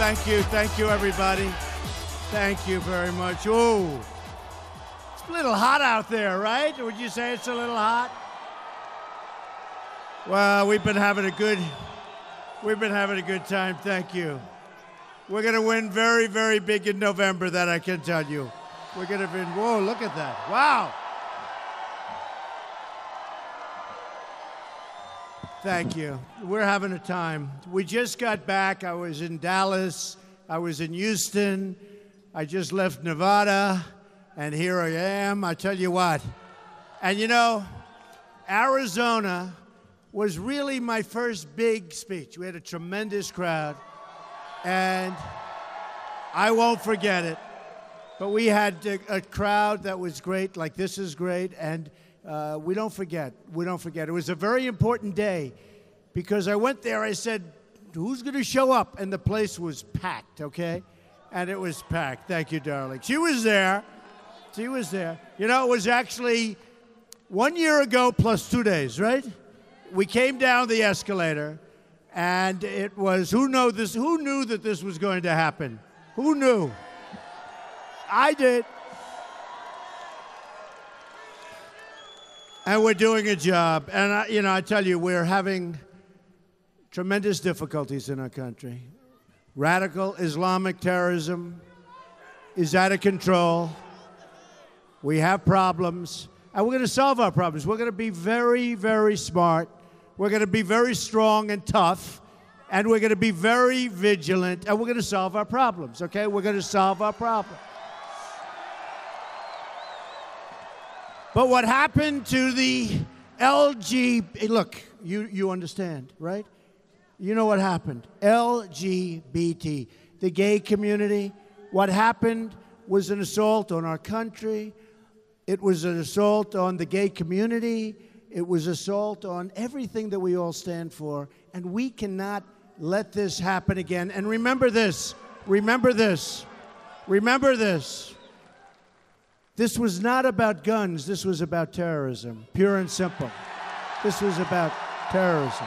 Thank you, everybody. Thank you very much. Oh, it's a little hot out there, right? Would you say it's a little hot? Well, we've been having a good time. Thank you. We're going to win very, very big in November, that I can tell you. We're going to win. Whoa, look at that. Wow. Thank you. We're having a time. We just got back. I was in Dallas. I was in Houston. I just left Nevada. And here I am. I tell you what. And you know, Arizona was really my first big speech. We had a tremendous crowd. And I won't forget it. But we had a crowd that was great, like this is great. And we don't forget. We don't forget. It was a very important day because I went there. I said, who's going to show up? And the place was packed, okay? And it was packed. Thank you, darling. She was there. She was there. You know, it was actually 1 year ago plus 2 days, right? We came down the escalator, and it was, who knew that this was going to happen? Who knew? I did. And we're doing a job. And, I tell you, we're having tremendous difficulties in our country. Radical Islamic terrorism is out of control. We have problems. And we're going to solve our problems. We're going to be very, very smart. We're going to be very strong and tough. And we're going to be very vigilant. And we're going to solve our problems, okay? We're going to solve our problems. But what happened to the look, you understand, right? You know what happened. LGBT, the gay community. What happened was an assault on our country. It was an assault on the gay community. It was assault on everything that we all stand for. And we cannot let this happen again. And remember this. Remember this. Remember this. This was not about guns. This was about terrorism, pure and simple. This was about terrorism.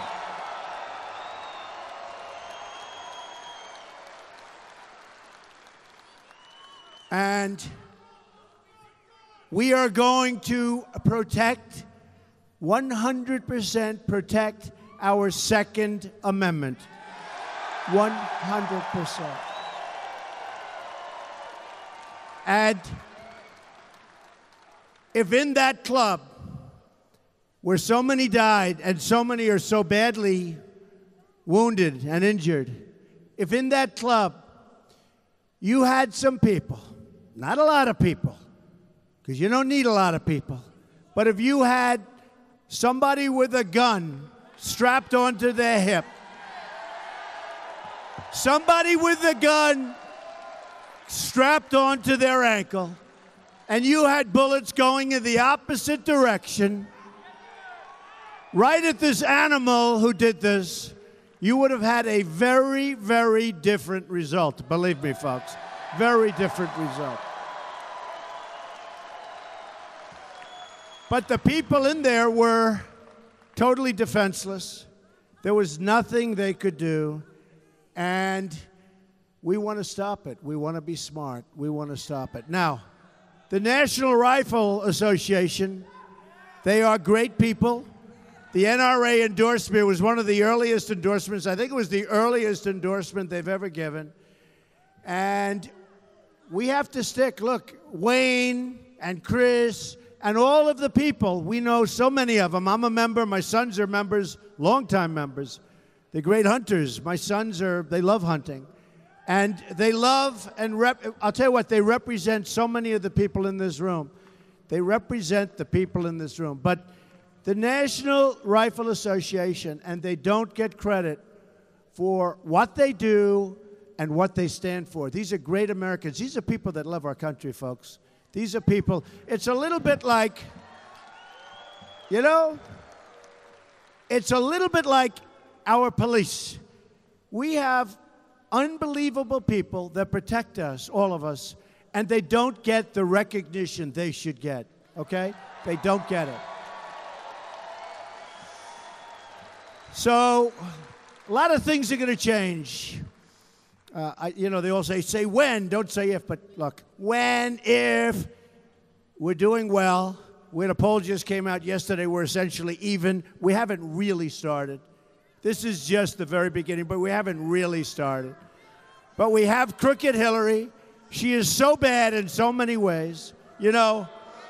And we are going to protect, 100% protect our Second Amendment. 100%. And if in that club where so many died and so many are so badly wounded and injured, if in that club you had some people, not a lot of people, because you don't need a lot of people, but if you had somebody with a gun strapped onto their hip, somebody with a gun strapped onto their ankle, and you had bullets going in the opposite direction, right at this animal who did this, you would have had a very, very different result. Believe me, folks. Very different result. But the people in there were totally defenseless. There was nothing they could do. And we want to stop it. We want to be smart. We want to stop it. Now, the National Rifle Association, they are great people. The NRA endorsement was one of the earliest endorsements. I think it was the earliest endorsement they've ever given. And we have to stick. Look, Wayne and Chris and all of the people, we know so many of them. I'm a member. My sons are members, longtime members. They're great hunters. My sons they love hunting. And they love and I'll tell you what, they represent so many of the people in this room. They represent the people in this room. But the National Rifle Association, and they don't get credit for what they do and what they stand for. These are great Americans. These are people that love our country, folks. These are people, it's a little bit like, it's a little bit like our police. We have unbelievable people that protect us, all of us, and they don't get the recognition they should get, okay? They don't get it. So, a lot of things are going to change. They all say when, don't say if, but look, when, if, we're doing well. Where the poll just came out yesterday, we're essentially even. We haven't really started. This is just the very beginning, but we haven't really started. But we have crooked Hillary. She is so bad in so many ways. You know,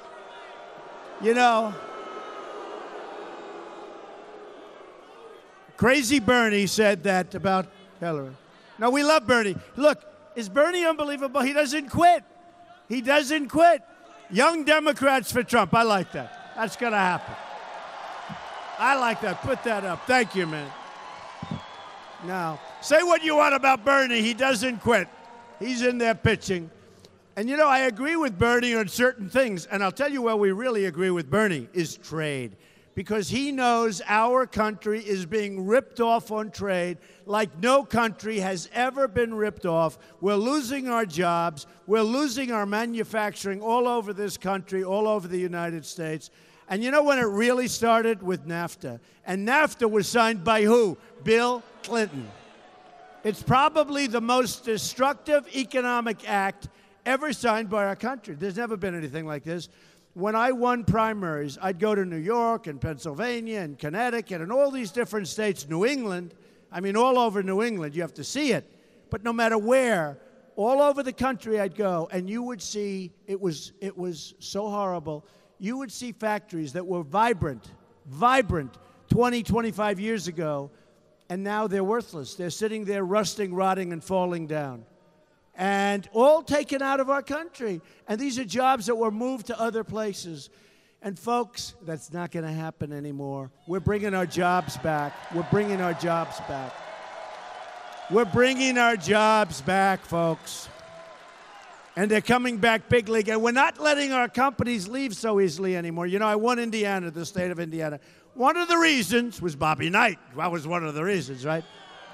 Crazy Bernie said that about Hillary. No, we love Bernie. Look, is Bernie unbelievable? He doesn't quit. He doesn't quit. Young Democrats for Trump. I like that. That's going to happen. I like that. Put that up. Thank you, man. Now, say what you want about Bernie. He doesn't quit. He's in there pitching. And, I agree with Bernie on certain things. And I'll tell you where we really agree with Bernie is trade. Because he knows our country is being ripped off on trade like no country has ever been ripped off. We're losing our jobs. We're losing our manufacturing all over this country, all over the United States. And you know when it really started? With NAFTA. And NAFTA was signed by who? Bill Clinton. It's probably the most destructive economic act ever signed by our country. There's never been anything like this. When I won primaries, I'd go to New York and Pennsylvania and Connecticut and all these different states, New England. I mean, all over New England, you have to see it. But no matter where, all over the country I'd go, and you would see, it was so horrible. You would see factories that were vibrant 20, 25 years ago, and now they're worthless. They're sitting there rusting, rotting, and falling down. And all taken out of our country. And these are jobs that were moved to other places. And folks, that's not going to happen anymore. We're bringing our jobs back. We're bringing our jobs back. We're bringing our jobs back, folks. And they're coming back big league. And we're not letting our companies leave so easily anymore. I won Indiana, the state of Indiana. One of the reasons was Bobby Knight. That was one of the reasons, right?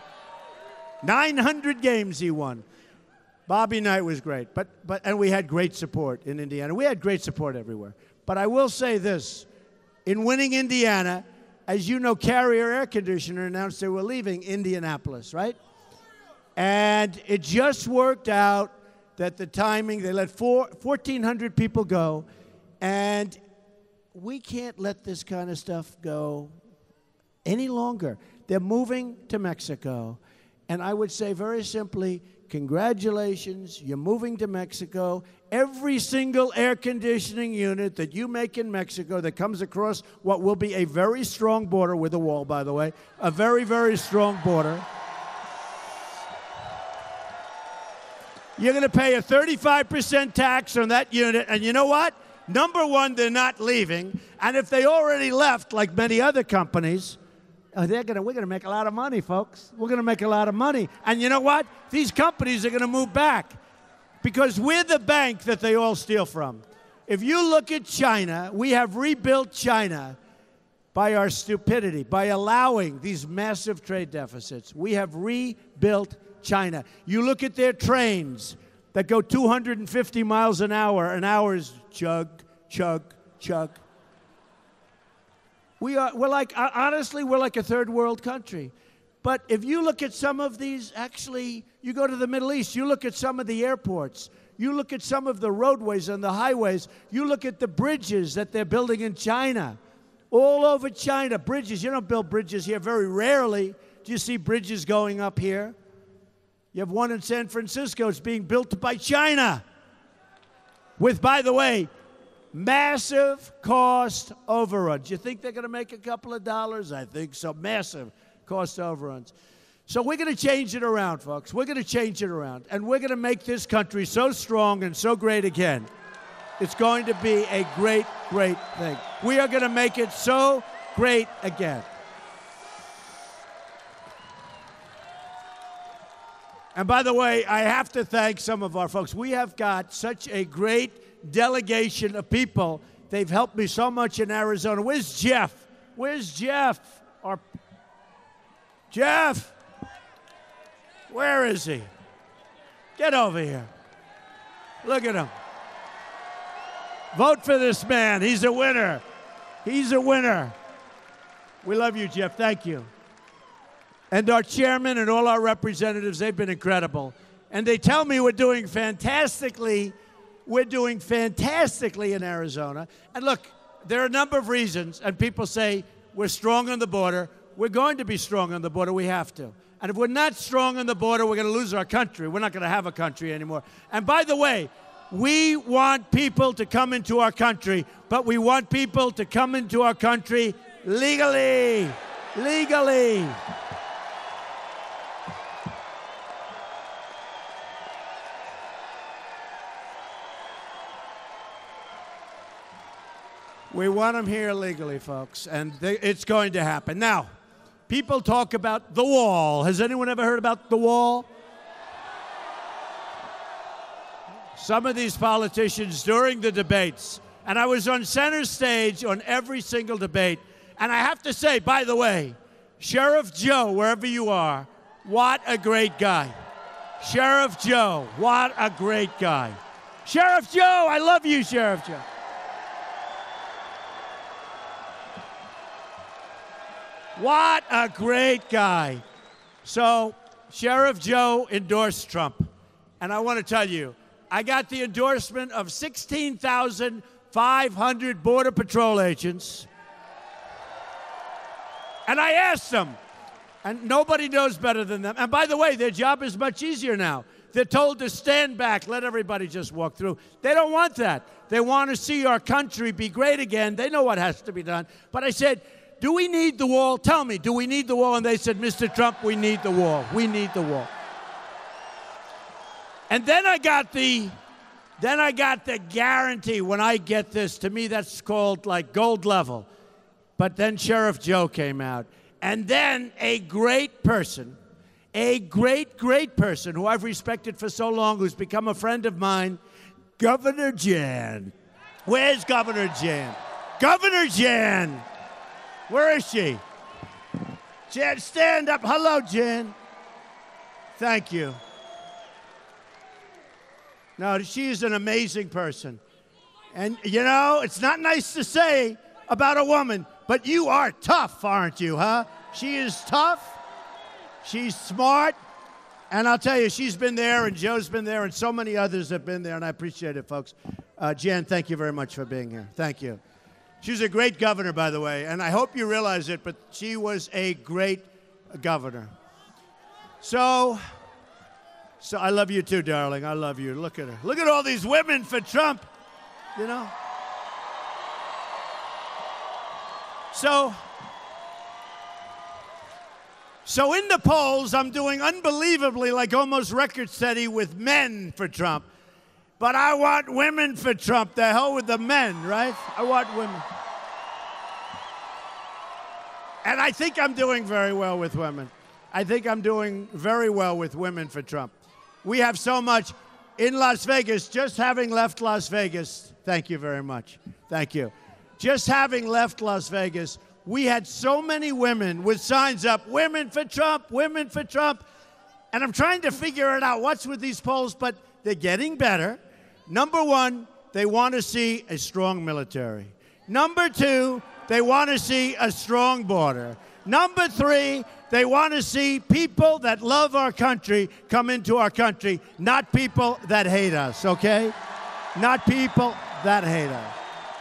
900 games he won. Bobby Knight was great, and we had great support in Indiana. We had great support everywhere. But I will say this, in winning Indiana, as you know, Carrier Air Conditioner announced they were leaving Indianapolis, right? And it just worked out that the timing, they let 1,400 people go, and we can't let this kind of stuff go any longer. They're moving to Mexico, and I would say very simply, congratulations, you're moving to Mexico. Every single air conditioning unit that you make in Mexico that comes across what will be a very strong border, with a wall, by the way, a very, very strong border. You're going to pay a 35% tax on that unit. And you know what? Number one, they're not leaving. And if they already left, like many other companies, we're going to make a lot of money, folks. We're going to make a lot of money. And you know what? These companies are going to move back because we're the bank that they all steal from. If you look at China, we have rebuilt China by our stupidity, by allowing these massive trade deficits. We have rebuilt China. You look at their trains that go 250 miles an hour. An hour is chug, chug, chug. Honestly, we're like a third world country. But if you look at some of these, actually, you go to the Middle East, you look at some of the airports, you look at some of the roadways and the highways, you look at the bridges that they're building in China. All over China, bridges. You don't build bridges here very rarely. Do you see bridges going up here? You have one in San Francisco. It's being built by China. With, by the way, massive cost overruns. You think they're going to make a couple of dollars? I think so. Massive cost overruns. So we're going to change it around, folks. We're going to change it around. And we're going to make this country so strong and so great again. It's going to be a great, great thing. We are going to make it so great again. And by the way, I have to thank some of our folks. We have got such a great delegation of people. They've helped me so much in Arizona. Where's Jeff? Where's Jeff? Jeff? Where is he? Get over here. Look at him. Vote for this man. He's a winner. He's a winner. We love you, Jeff. Thank you. And our chairman and all our representatives, they've been incredible. And they tell me we're doing fantastically. We're doing fantastically in Arizona. And look, there are a number of reasons, and people say we're strong on the border. We're going to be strong on the border. We have to. And if we're not strong on the border, we're going to lose our country. We're not going to have a country anymore. And by the way, we want people to come into our country, but we want people to come into our country legally. Legally. We want them here legally, folks, and it's going to happen. Now, people talk about the wall. Has anyone ever heard about the wall? Some of these politicians during the debates, and I was on center stage on every single debate, and I have to say, by the way, Sheriff Joe, wherever you are, what a great guy. Sheriff Joe, what a great guy. Sheriff Joe, I love you, Sheriff Joe. What a great guy. So, Sheriff Joe endorsed Trump. And I want to tell you, I got the endorsement of 16,500 Border Patrol agents. And I asked them, and nobody knows better than them. And by the way, their job is much easier now. They're told to stand back, let everybody just walk through. They don't want that. They want to see our country be great again. They know what has to be done. But I said, do we need the wall? Tell me, do we need the wall? And they said, Mr. Trump, we need the wall. We need the wall. And then I got the guarantee when I get this. To me, that's called like gold level. But then Sheriff Joe came out. And then a great person, a great person who I've respected for so long, who's become a friend of mine, Governor Jan. Where's Governor Jan? Governor Jan. Where is she? Jan, stand up. Hello, Jan. Thank you. No, she is an amazing person. And, you know, it's not nice to say about a woman, but you are tough, aren't you, huh? She is tough. She's smart. And I'll tell you, she's been there, and Joe's been there, and so many others have been there, and I appreciate it, folks. Jan, thank you very much for being here. Thank you. She was a great governor, by the way, and I hope you realize it, but she was a great governor. So I love you too, darling. I love you. Look at her. Look at all these women for Trump, you know. So in the polls, I'm doing unbelievably, like almost record steady with men for Trump. But I want women for Trump. The hell with the men, right? I want women. And I think I'm doing very well with women. I think I'm doing very well with women for Trump. We have so much in Las Vegas, just having left Las Vegas. Thank you very much. Thank you. Just having left Las Vegas, we had so many women with signs up, women for Trump, women for Trump. And I'm trying to figure it out. What's with these polls? But they're getting better. Number one, they want to see a strong military. Number two, they want to see a strong border. Number three, they want to see people that love our country come into our country, not people that hate us, okay? Not people that hate us.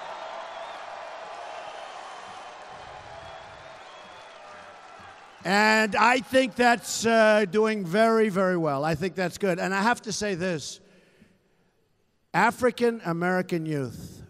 And I think that's doing very, very well. I think that's good. And I have to say this. African-American youth,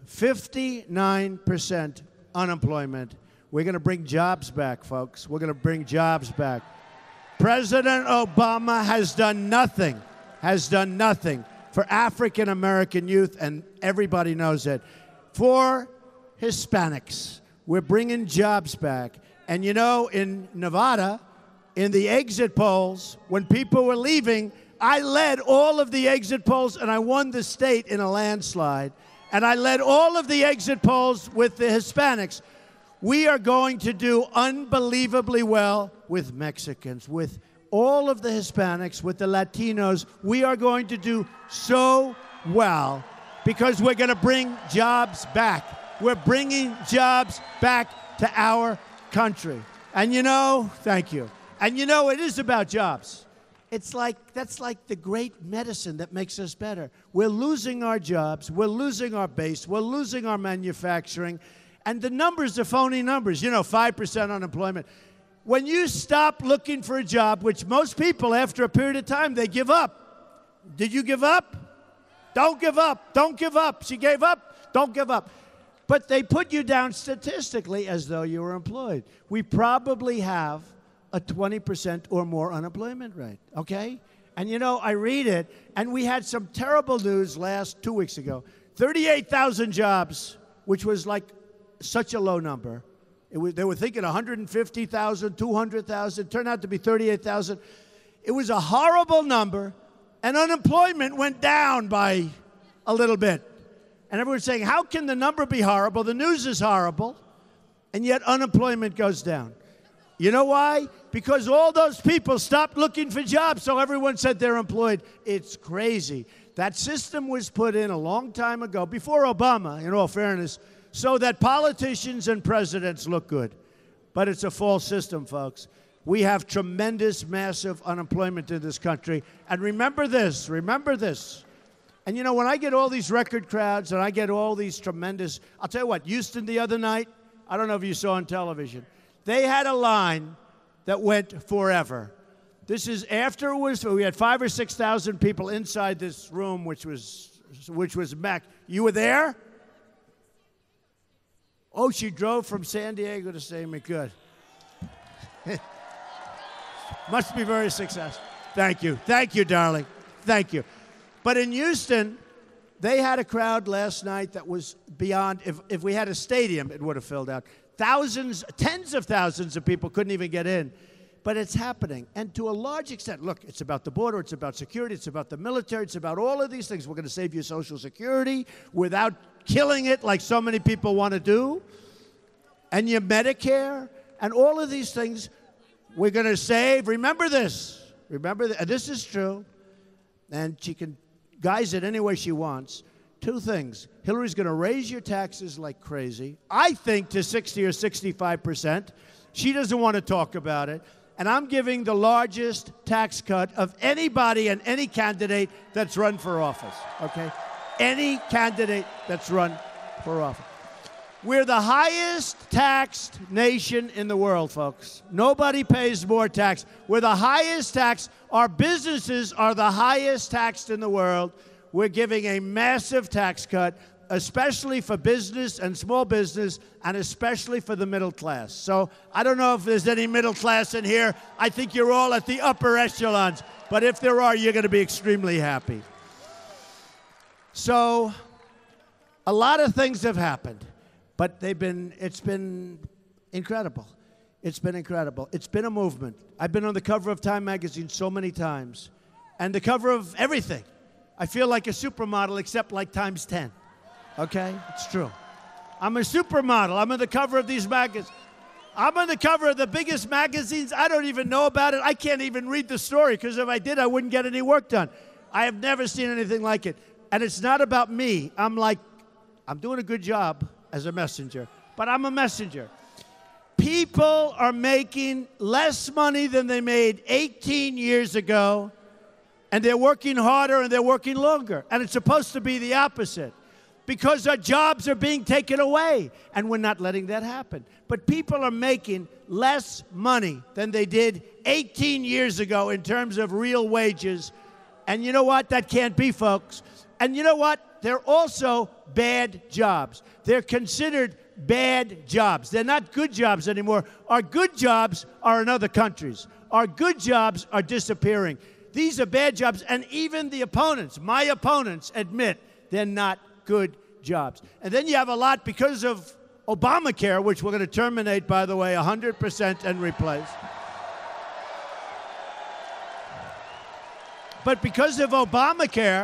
59% unemployment. We're going to bring jobs back, folks. We're going to bring jobs back. President Obama has done nothing for African-American youth, and everybody knows it. For Hispanics, we're bringing jobs back. And you know, in Nevada, in the exit polls, when people were leaving, I led all of the exit polls, and I won the state in a landslide. And I led all of the exit polls with the Hispanics. We are going to do unbelievably well with Mexicans, with all of the Hispanics, with the Latinos. We are going to do so well because we're going to bring jobs back. We're bringing jobs back to our country. And you know, thank you. And you know, it is about jobs. that's like the great medicine that makes us better. We're losing our jobs. We're losing our base. We're losing our manufacturing. And the numbers are phony numbers. 5% unemployment. When you stop looking for a job, which most people, after a period of time, they give up. Did you give up? Don't give up. Don't give up. She gave up. Don't give up. But they put you down statistically as though you were employed. We probably have a 20% or more unemployment rate, okay? And I read it, and we had some terrible news 2 weeks ago. 38,000 jobs, which was like such a low number. They were thinking 150,000, 200,000. Turned out to be 38,000. It was a horrible number, and unemployment went down by a little bit. And everyone's saying, how can the number be horrible? The news is horrible, and yet unemployment goes down. You know why? Because all those people stopped looking for jobs, so everyone said they're employed. It's crazy. That system was put in a long time ago, before Obama, in all fairness, so that politicians and presidents look good. But it's a false system, folks. We have tremendous, massive unemployment in this country. And remember this. And when I get all these record crowds and I get all these tremendous, I'll tell you what, Houston the other night, I don't know if you saw on television, they had a line that went forever. This is after we had 5,000 or 6,000 people inside this room, which was Mac. You were there? Oh, she drove from San Diego to St. Good. Must be very successful. Thank you, darling. Thank you. But in Houston, they had a crowd last night that was beyond. If we had a stadium, it would have filled out. Thousands, tens of thousands of people couldn't even get in. But it's happening. And to a large extent, look, it's about the border, it's about security, it's about the military, it's about all of these things. We're going to save you Social Security without killing it like so many people want to do. And your Medicare, and all of these things we're going to save. Remember this. And this is true. And she can guise it any way she wants. Two things. Hillary's going to raise your taxes like crazy, I think to 60 or 65%. She doesn't want to talk about it. And I'm giving the largest tax cut of anybody and any candidate that's run for office, okay? Any candidate that's run for office. We're the highest taxed nation in the world, folks. Nobody pays more tax. We're the highest tax. Our businesses are the highest taxed in the world. We're giving a massive tax cut, especially for business and small business, and especially for the middle class. So I don't know if there's any middle class in here. I think you're all at the upper echelons. But if there are, you're going to be extremely happy. So a lot of things have happened, but it's been incredible. It's been incredible. It's been a movement. I've been on the cover of Time magazine so many times, and the cover of everything. I feel like a supermodel, except like times 10. Okay? It's true. I'm a supermodel. I'm on the cover of these magazines. I'm on the cover of the biggest magazines. I don't even know about it. I can't even read the story, because if I did, I wouldn't get any work done. I have never seen anything like it. And it's not about me. I'm doing a good job as a messenger, but I'm a messenger. People are making less money than they made 18 years ago, and they're working harder and they're working longer. And it's supposed to be the opposite, because our jobs are being taken away, and we're not letting that happen. But people are making less money than they did 18 years ago in terms of real wages. And you know what? That can't be, folks. And you know what? They're also bad jobs. They're considered bad jobs. They're not good jobs anymore. Our good jobs are in other countries. Our good jobs are disappearing. These are bad jobs, and even the opponents, my opponents, admit they're not good jobs. And then you have a lot because of Obamacare, which we're going to terminate, by the way, 100% and replace. But because of Obamacare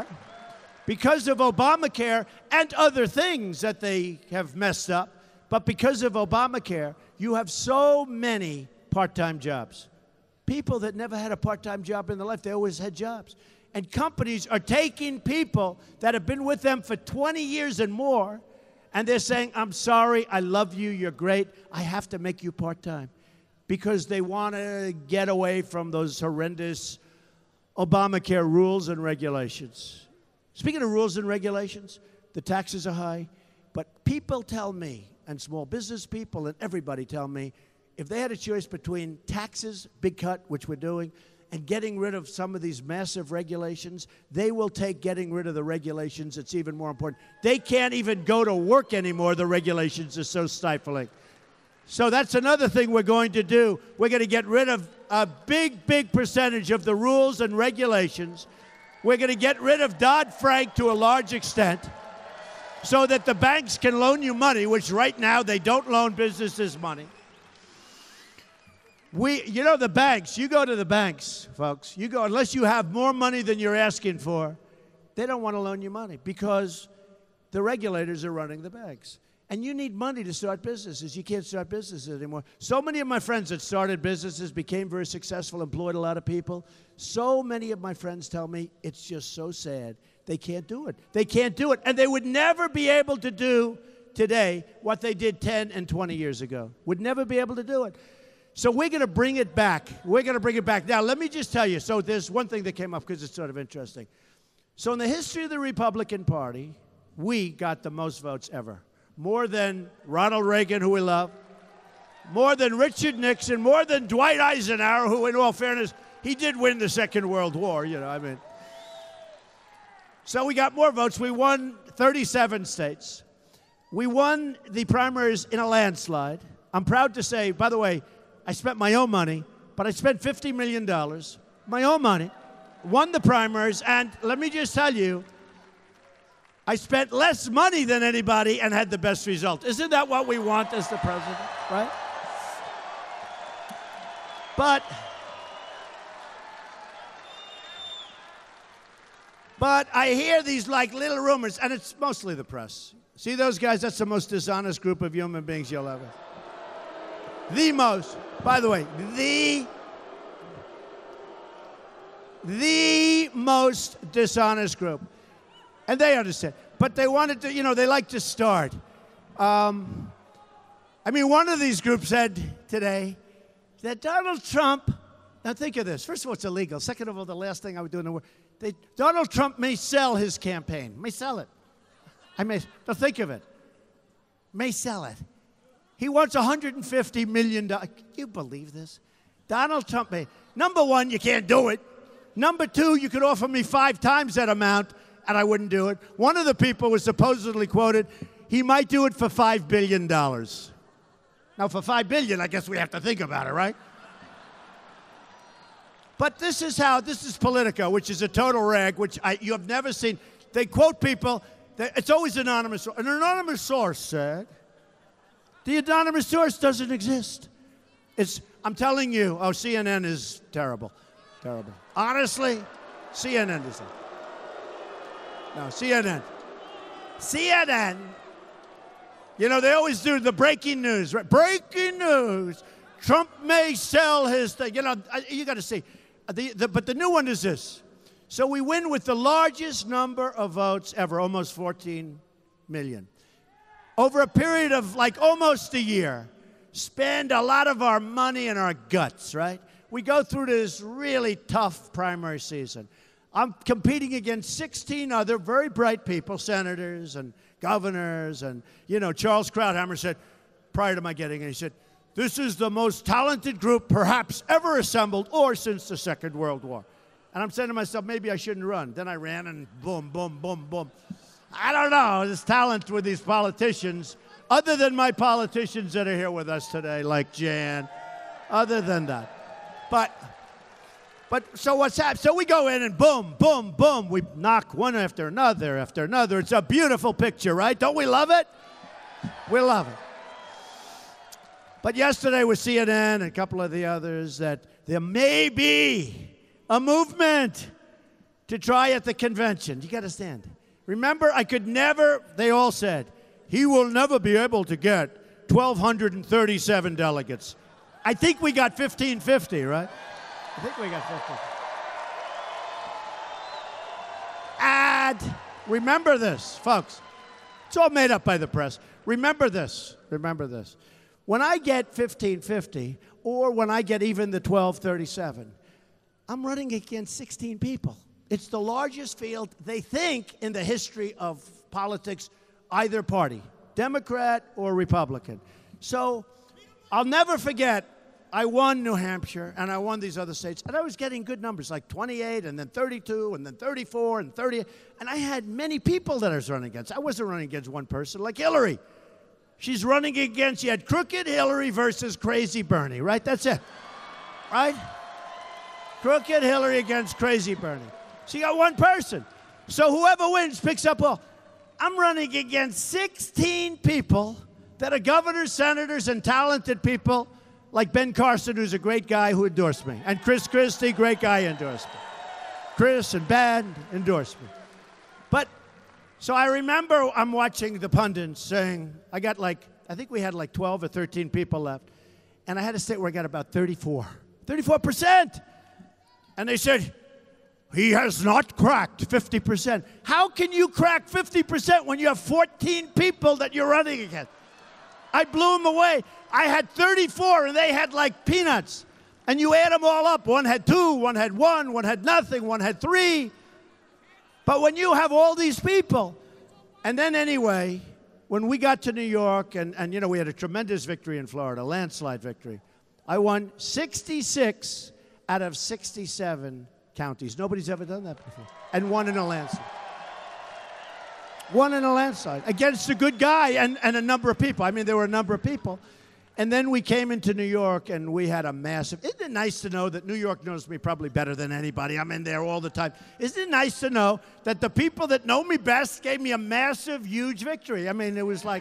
and other things that they have messed up, but because of Obamacare, you have so many part-time jobs. People that never had a part-time job in their life, they always had jobs. And companies are taking people that have been with them for 20 years and more, and they're saying, I'm sorry, I love you, you're great, I have to make you part-time. Because they want to get away from those horrendous Obamacare rules and regulations. Speaking of rules and regulations, the taxes are high, but people tell me, and small business people and everybody tell me, if they had a choice between taxes, big cut, which we're doing, and getting rid of some of these massive regulations, they will take getting rid of the regulations. It's even more important. They can't even go to work anymore. The regulations are so stifling. So that's another thing we're going to do. We're going to get rid of a big, big percentage of the rules and regulations. We're going to get rid of Dodd-Frank to a large extent so that the banks can loan you money, which right now they don't loan businesses money. You know, the banks, you go to the banks, folks, you go, unless you have more money than you're asking for, they don't want to loan you money because the regulators are running the banks. And you need money to start businesses. You can't start businesses anymore. So many of my friends that started businesses, became very successful, employed a lot of people. So many of my friends tell me it's just so sad. They can't do it. They can't do it. And they would never be able to do today what they did 10 and 20 years ago. Would never be able to do it. So we're going to bring it back. We're going to bring it back. Now, let me just tell you. So there's one thing that came up because it's sort of interesting. So in the history of the Republican Party, we got the most votes ever. More than Ronald Reagan, who we love. More than Richard Nixon. More than Dwight Eisenhower, who, in all fairness, he did win the Second World War, you know, I mean. So we got more votes. We won 37 states. We won the primaries in a landslide. I'm proud to say, by the way, I spent my own money, but I spent $50 million, my own money, won the primaries, and let me just tell you, I spent less money than anybody and had the best result. Isn't that what we want as the president, right? But I hear these like little rumors, and it's mostly the press. See those guys? That's the most dishonest group of human beings you'll ever. The most, by the way, the most dishonest group. And they understand. But they wanted to, you know, they like to start. I mean, one of these groups said today that Donald Trump, now think of this. First of all, it's illegal. Second of all, the last thing I would do in the world, Donald Trump may sell his campaign. May sell it. Now think of it. May sell it. He wants $150 million. Can you believe this? Donald Trump may. Number one, you can't do it. Number two, you could offer me 5 times that amount, and I wouldn't do it. One of the people was supposedly quoted, he might do it for $5 billion. Now, for $5 billion, I guess we have to think about it, right? But this is Politico, which is a total rag, which you have never seen. They quote people. It's always anonymous. An anonymous source said. The anonymous source doesn't exist. I'm telling you, CNN is terrible. Terrible. Honestly, CNN is no, CNN. CNN, you know, they always do the breaking news, right? Breaking news. Trump may sell his thing. You know, you got to see. But the new one is this. So we win with the largest number of votes ever, almost 14 million. Over a period of like almost a year, spend a lot of our money and our guts, right? We go through this really tough primary season. I'm competing against 16 other very bright people, senators and governors, and, you know, Charles Krauthammer said, prior to my getting in, he said, this is the most talented group perhaps ever assembled or since the Second World War. And I'm saying to myself, maybe I shouldn't run. Then I ran and boom, boom, boom, boom. I don't know, there's talent with these politicians, other than my politicians that are here with us today, like Jan, other than that. But so what's happened? So we go in and boom, boom, boom. We knock one after another after another. It's a beautiful picture, right? Don't we love it? We love it. But yesterday with CNN and a couple of the others that there may be a movement to try at the convention. You got to stand. Remember, they all said, he will never be able to get 1,237 delegates. I think we got 1,550, right? I think we got 50. And remember this, folks. It's all made up by the press. Remember this. Remember this. When I get 1,550, or when I get even the 1,237, I'm running against 16 people. It's the largest field, they think, in the history of politics, either party, Democrat or Republican. So I'll never forget, I won New Hampshire, and I won these other states, and I was getting good numbers, like 28, and then 32, and then 34, and 30, and I had many people that I was running against. I wasn't running against one person, like Hillary. She's running against, you had crooked Hillary versus crazy Bernie, right? That's it, right? Crooked Hillary against crazy Bernie. So you got one person. So whoever wins picks up all. I'm running against 16 people that are governors, senators, and talented people like Ben Carson, who's a great guy who endorsed me, and Chris Christie, great guy, endorsed me. Chris and Ben endorsed me. But, so I remember I'm watching the pundits saying, I think we had like 12 or 13 people left, and I had a state where I got about 34%. And they said, he has not cracked 50%. How can you crack 50% when you have 14 people that you're running against? I blew them away. I had 34, and they had like peanuts. And you add them all up. One had 2, one had 1, one had nothing, one had 3. But when you have all these people, and then anyway, when we got to New York, and you know, we had a tremendous victory in Florida, landslide victory. I won 66 out of 67 counties. Nobody's ever done that before. And won in a landslide. Won in a landslide against a good guy and a number of people. I mean, there were a number of people. And then we came into New York, and we had a massive... Isn't it nice to know that New York knows me probably better than anybody? I'm in there all the time. Isn't it nice to know that the people that know me best gave me a massive, huge victory? I mean, it was like...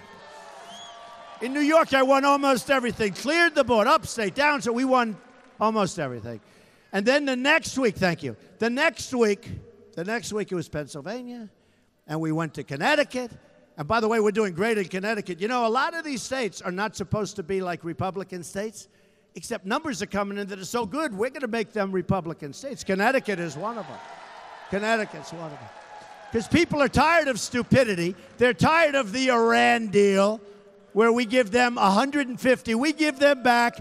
In New York, I won almost everything. Cleared the board, upstate, down, so we won almost everything. And then the next week, thank you, the next week it was Pennsylvania, and we went to Connecticut. And by the way, we're doing great in Connecticut. You know, a lot of these states are not supposed to be like Republican states, except numbers are coming in that are so good, we're going to make them Republican states. Connecticut is one of them. Connecticut's one of them. Because people are tired of stupidity. They're tired of the Iran deal, where we give them 150. We give them back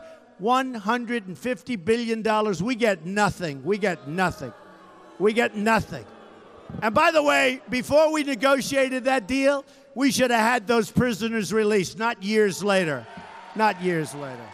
$150 billion. We get nothing. We get nothing. We get nothing. And by the way, before we negotiated that deal, we should have had those prisoners released, not years later. Not years later.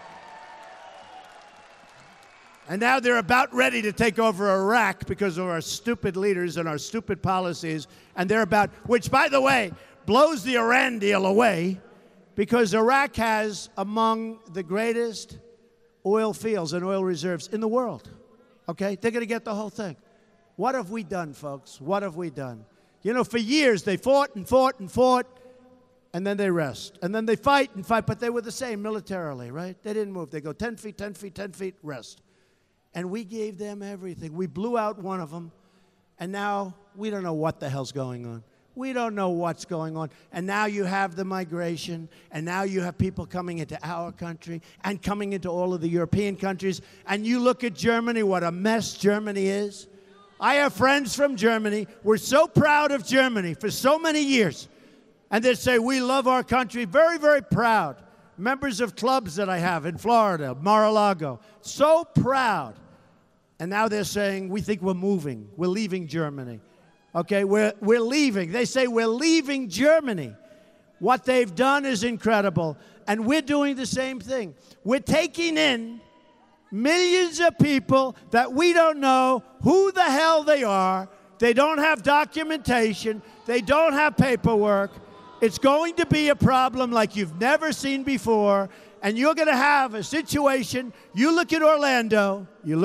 And now they're about ready to take over Iraq because of our stupid leaders and our stupid policies. And they're about, which, by the way, blows the Iran deal away, because Iraq has among the greatest oil fields and oil reserves in the world. Okay? They're going to get the whole thing. What have we done, folks? What have we done? You know, for years they fought and fought and fought, and then they rest. And then they fight and fight, but they were the same militarily, right? They didn't move. They go 10 feet, 10 feet, 10 feet, rest. And we gave them everything. We blew out one of them, and now we don't know what the hell's going on. We don't know what's going on. And now you have the migration, and now you have people coming into our country and coming into all of the European countries. And you look at Germany, what a mess Germany is. I have friends from Germany. We're so proud of Germany for so many years. And they say, we love our country. Very, very proud. Members of clubs that I have in Florida, Mar-a-Lago. So proud. And now they're saying, we think we're moving. We're leaving Germany. Okay, we're leaving. They say we're leaving Germany. What they've done is incredible. And we're doing the same thing. We're taking in millions of people that we don't know who the hell they are. They don't have documentation. They don't have paperwork. It's going to be a problem like you've never seen before. And you're going to have a situation. You look at Orlando,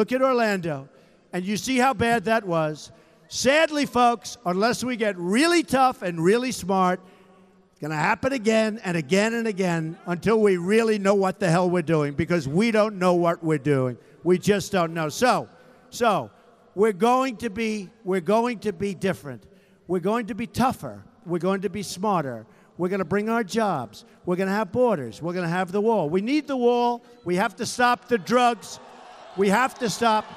and you see how bad that was. Sadly, folks, unless we get really tough and really smart, it's going to happen again and again and again until we really know what the hell we're doing, because we don't know what we're doing. We just don't know. So we're going to be different. We're going to be tougher. We're going to be smarter. We're going to bring our jobs. We're going to have borders. We're going to have the wall. We need the wall. We have to stop the drugs. We have to stop.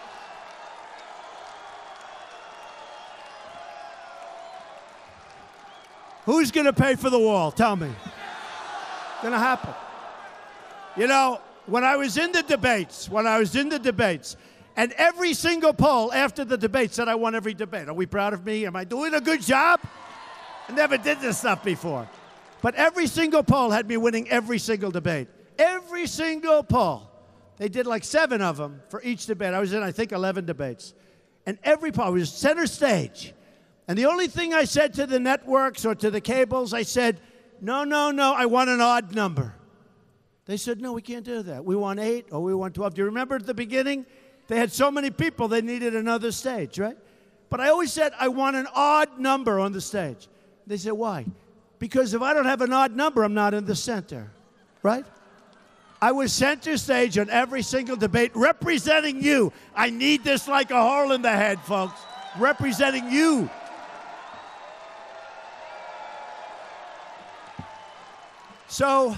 Who's going to pay for the wall? Tell me. It's going to happen. You know, when I was in the debates, And every single poll after the debate said I won every debate. Are we proud of me? Am I doing a good job? I never did this stuff before. But every single poll had me winning every single debate. Every single poll. They did like 7 of them for each debate. I was in, I think, 11 debates. And every poll was center stage. And the only thing I said to the networks or to the cables, I said, no, I want an odd number. They said, no, we can't do that. We want 8 or we want 12. Do you remember at the beginning? They had so many people, they needed another stage, right? But I always said, I want an odd number on the stage. They said, why? Because if I don't have an odd number, I'm not in the center, right? I was center stage on every single debate, representing you. I need this like a hole in the head, folks. Representing you. So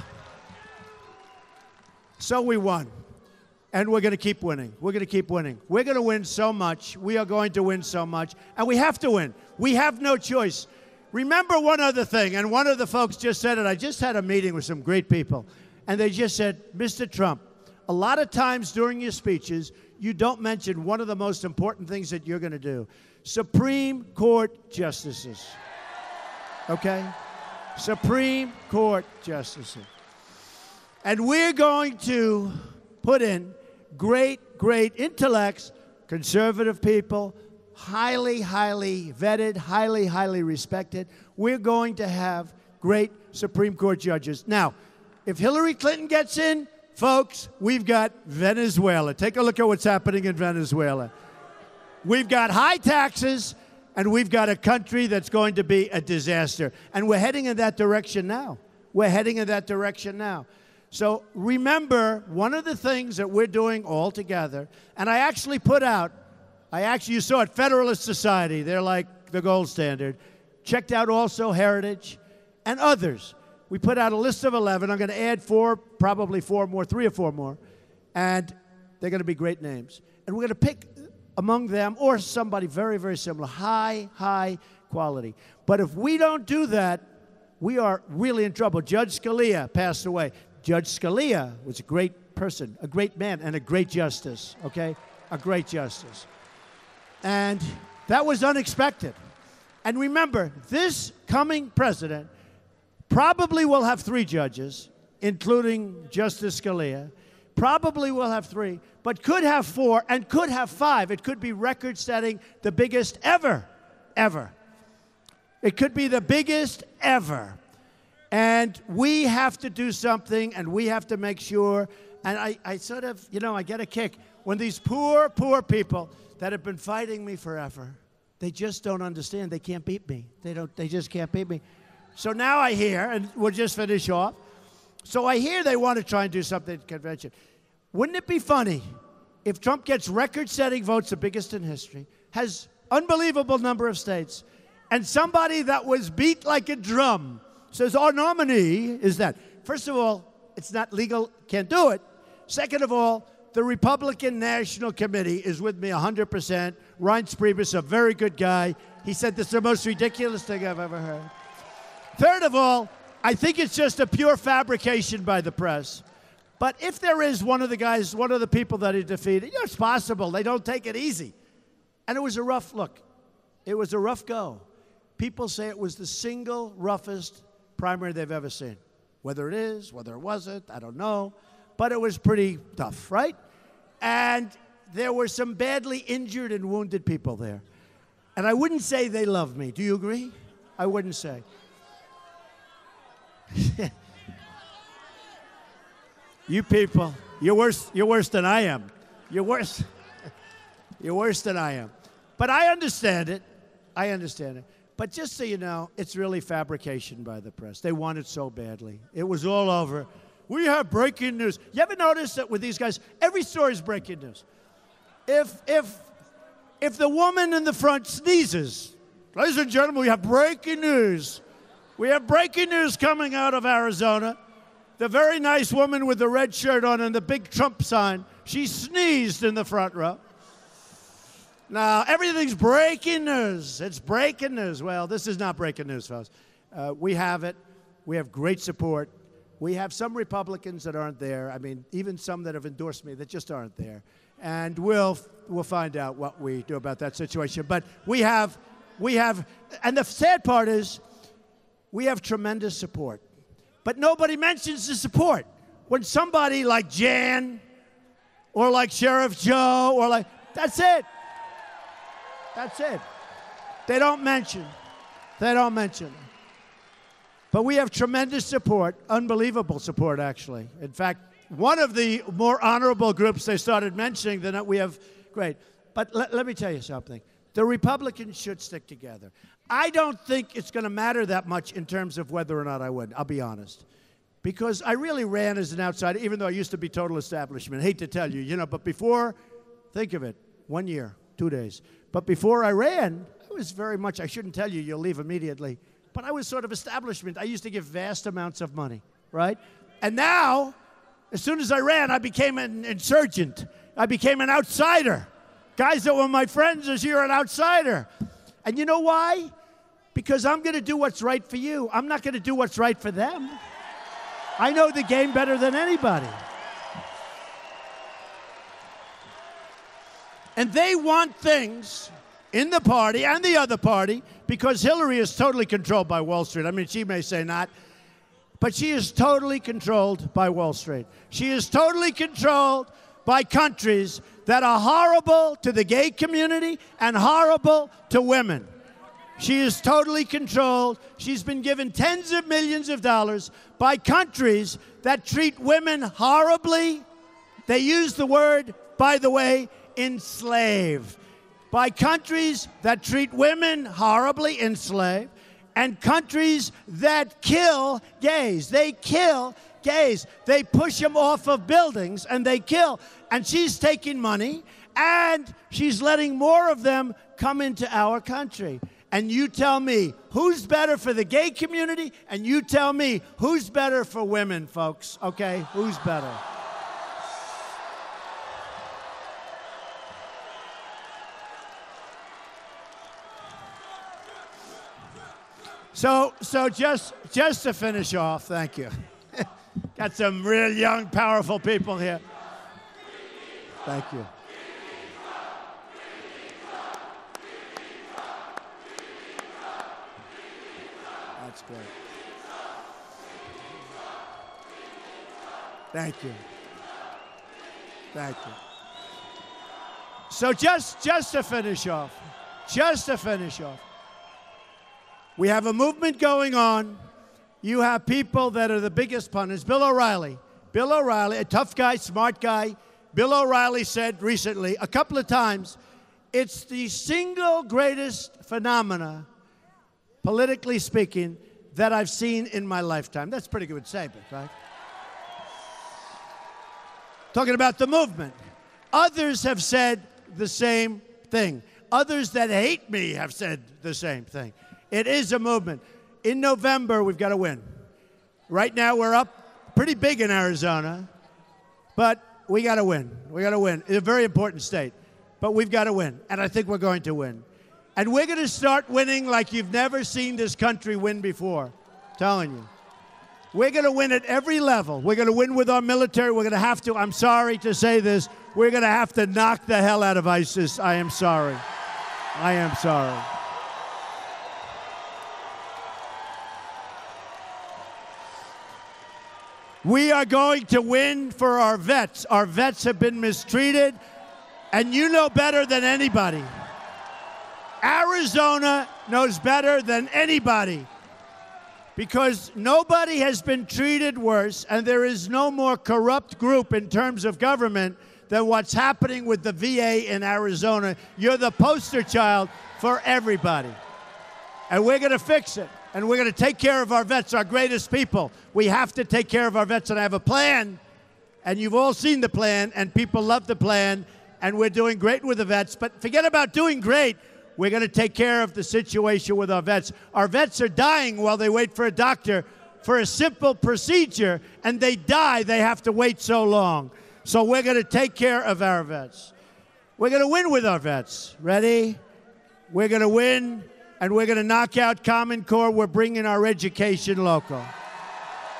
we won. And we're going to keep winning. We're going to keep winning. We're going to win so much. We are going to win so much. And we have to win. We have no choice. Remember one other thing, and one of the folks just said it. I just had a meeting with some great people, and they just said, Mr. Trump, a lot of times during your speeches, you don't mention one of the most important things that you're going to do. Supreme Court justices. Okay? Supreme Court justices. And we're going to put in great intellects, conservative people, highly vetted, highly respected. We're going to have great Supreme Court judges. Now, if Hillary Clinton gets in, folks, we've got Venezuela. Take a look at what's happening in Venezuela. We've got high taxes, and we've got a country that's going to be a disaster. And we're heading in that direction now. We're heading in that direction now. So remember, one of the things that we're doing all together, and I actually put out, you saw it, Federalist Society, they're like the gold standard. Checked out also Heritage and others. We put out a list of 11. I'm going to add 4, probably 4 more, 3 or 4 more, and they're going to be great names. And we're going to pick among them or somebody very similar, high quality. But if we don't do that, we are really in trouble. Judge Scalia passed away. Judge Scalia was a great person, a great man, and a great justice, okay? A great justice. And that was unexpected. And remember, this coming president probably will have 3 judges, including Justice Scalia. Probably will have 3, but could have 4 and could have 5. It could be record-setting, the biggest ever. It could be the biggest ever. And we have to do something, and we have to make sure. And I sort of, I get a kick when these poor people that have been fighting me forever, they just don't understand. They can't beat me. They just can't beat me. So now I hear, and we'll just finish off. So I hear they want to try and do something at the convention. Wouldn't it be funny if Trump gets record-setting votes, the biggest in history, has unbelievable number of states, and somebody that was beat like a drum says, our nominee is that. First of all, it's not legal, can't do it. Second of all, the Republican National Committee is with me 100%. Reince Priebus, a very good guy. He said this is the most ridiculous thing I've ever heard. Third of all, I think it's just a pure fabrication by the press. But if there is one of the people that he defeated, it's possible. They don't take it easy. And it was a rough look. It was a rough go. People say it was the single roughest primary they've ever seen. Whether it is, whether it wasn't, I don't know. But it was pretty tough, right? And there were some badly injured and wounded people there. And I wouldn't say they love me. Do you agree? I wouldn't say. You people, you're worse than I am. You're worse than I am. But I understand it. But just so you know, it's really fabrication by the press. They want it so badly. It was all over. We have breaking news. You ever notice that with these guys, every story is breaking news? If the woman in the front sneezes, ladies and gentlemen, we have breaking news. We have breaking news coming out of Arizona. The very nice woman with the red shirt on and the big Trump sign, she sneezed in the front row. Now, everything's breaking news. It's breaking news. Well, this is not breaking news, folks. We have it. We have great support. We have some Republicans that aren't there. I mean, even some that have endorsed me that just aren't there. and we'll find out what we do about that situation. But we have, and the sad part is, we have tremendous support. But nobody mentions the support. When somebody like Jan, or like Sheriff Joe, or like, that's it. That's it. They don't mention. They don't mention. But we have tremendous support, unbelievable support, actually. In fact, one of the more honorable groups they started mentioning, then we have, great. But let me tell you something. The Republicans should stick together. I don't think it's going to matter that much in terms of whether or not I win, I'll be honest. Because I really ran as an outsider, even though I used to be total establishment. Hate to tell you, but before, think of it, 1 year, 2 days. But before I ran, I was very much, I shouldn't tell you, you'll leave immediately, but I was sort of establishment. I used to give vast amounts of money, right? And now, as soon as I ran, I became an insurgent. I became an outsider. Guys that were my friends this year, an outsider. And you know why? Because I'm going to do what's right for you. I'm not going to do what's right for them. I know the game better than anybody. And they want things in the party and the other party, because Hillary is totally controlled by Wall Street. I mean, she may say not, but she is totally controlled by Wall Street. She is totally controlled by countries that are horrible to the gay community and horrible to women. She is totally controlled. She's been given tens of millions of dollars by countries that treat women horribly. They use the word, by the way, enslave. By countries that treat women horribly, enslave, and countries that kill gays. They kill gays. They push them off of buildings and they kill. And she's taking money and she's letting more of them come into our country. And you tell me who's better for the gay community, and you tell me who's better for women, folks, okay? Who's better? So just to finish off, thank you. Got some real young, powerful people here. Thank you. That's great. Thank you. Thank you. So just to finish off, we have a movement going on. You have people that are the biggest punters. Bill O'Reilly, a tough guy, smart guy. Bill O'Reilly said recently, a couple of times, it's the single greatest phenomena, politically speaking, that I've seen in my lifetime. That's a pretty good statement, right? Talking about the movement. Others have said the same thing. Others that hate me have said the same thing. It is a movement. In November, we've got to win. Right now, we're up pretty big in Arizona, but we got to win. We got to win. It's a very important state, but we've got to win, and I think we're going to win. And we're going to start winning like you've never seen this country win before. I'm telling you. We're going to win at every level. We're going to win with our military. We're going to have to, I'm sorry to say this, we're going to have to knock the hell out of ISIS. I am sorry. I am sorry. We are going to win for our vets. Our vets have been mistreated, and you know better than anybody. Arizona knows better than anybody, because nobody has been treated worse, and there is no more corrupt group in terms of government than what's happening with the VA in Arizona. You're the poster child for everybody. And we're going to fix it. And we're going to take care of our vets, our greatest people. We have to take care of our vets, and I have a plan. And you've all seen the plan, and people love the plan, and we're doing great with the vets. But forget about doing great. We're going to take care of the situation with our vets. Our vets are dying while they wait for a doctor for a simple procedure, and they die. They have to wait so long. So we're going to take care of our vets. We're going to win with our vets. Ready? We're going to win, and we're going to knock out Common Core. We're bringing our education local.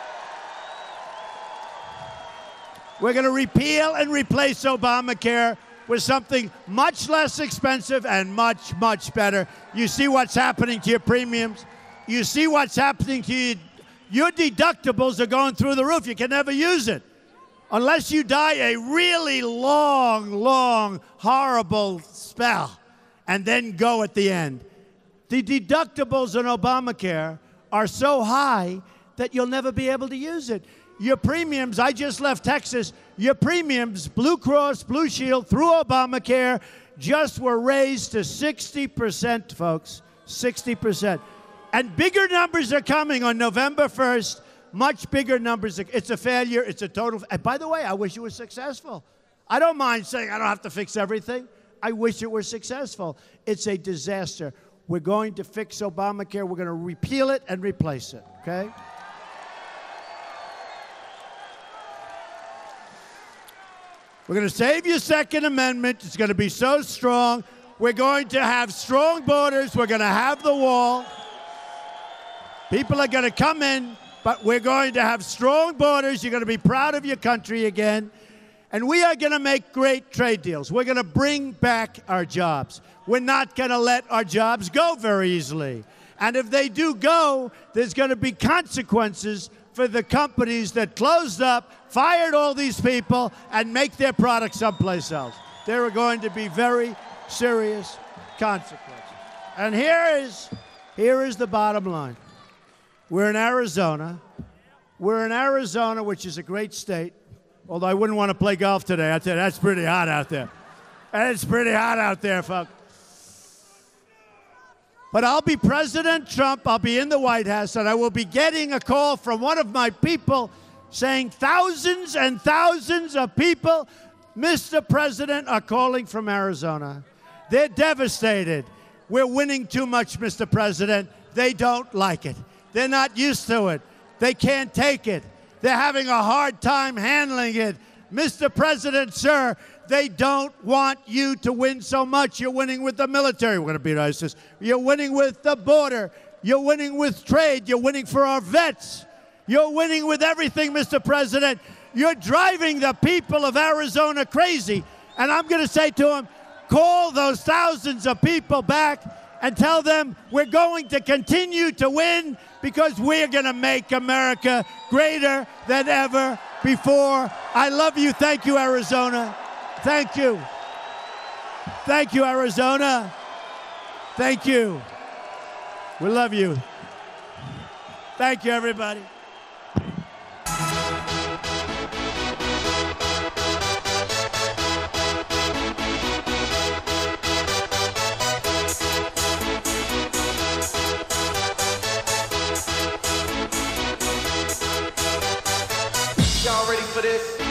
We're going to repeal and replace Obamacare. with something much less expensive and much, much better. You see what's happening to your premiums? You see what's happening to you? Your deductibles are going through the roof. You can never use it. Unless you die a really long, long, horrible spell and then go at the end. The deductibles on Obamacare are so high that you'll never be able to use it. Your premiums, I just left Texas, your premiums, Blue Cross, Blue Shield, through Obamacare, just were raised to 60%, folks, 60%. And bigger numbers are coming on November 1st, much bigger numbers. It's a failure. It's a total. And by the way, I wish it was successful. I don't mind saying I don't have to fix everything. I wish it were successful. It's a disaster. We're going to fix Obamacare. We're going to repeal it and replace it, okay? We're going to save your Second Amendment. It's going to be so strong. We're going to have strong borders. We're going to have the wall. People are going to come in, but we're going to have strong borders. You're going to be proud of your country again. And we are going to make great trade deals. We're going to bring back our jobs. We're not going to let our jobs go very easily. And if they do go, there's going to be consequences for the companies that closed up, fired all these people, and make their products someplace else. There are going to be very serious consequences. And here is the bottom line. We're in Arizona. We're in Arizona, which is a great state, although I wouldn't want to play golf today. I tell you, that's pretty hot out there. It's pretty hot out there, folks. But I'll be President Trump. I'll be in the White House, and I will be getting a call from one of my people saying thousands and thousands of people, Mr. President, are calling from Arizona. They're devastated. We're winning too much, Mr. President. They don't like it. They're not used to it. They can't take it. They're having a hard time handling it. Mr. President, sir, they don't want you to win so much. You're winning with the military. We're going to beat ISIS. You're winning with the border. You're winning with trade. You're winning for our vets. You're winning with everything, Mr. President. You're driving the people of Arizona crazy. And I'm going to say to them, call those thousands of people back and tell them we're going to continue to win because we're going to make America greater than ever before. I love you. Thank you, Arizona. Thank you. Thank you, Arizona. Thank you. We love you. Thank you, everybody. Y'all ready for this?